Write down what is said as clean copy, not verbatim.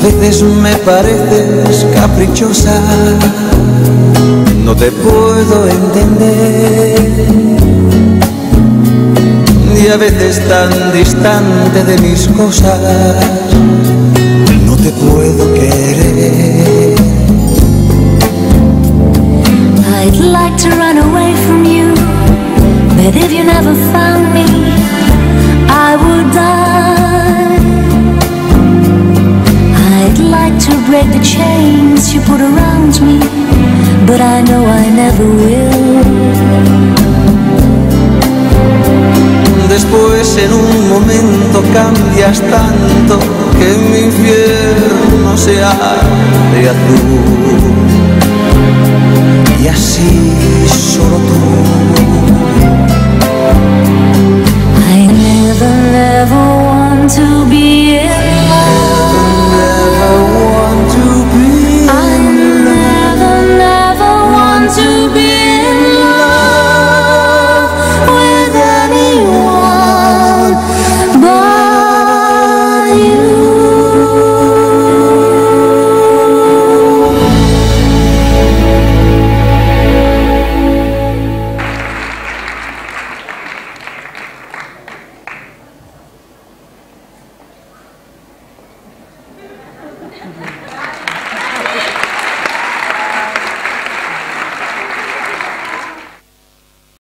veces me pareces caprichosa, no te puedo entender, y a veces tan distante de mis cosas, no te puedo querer. I'd like to run away from you, but if you never found me, I would die. I'd like to break the chains you put around me, but I know I never will. Después en un momento cambias tanto que mi infierno se hace azul, y así solo tú. I never want to be in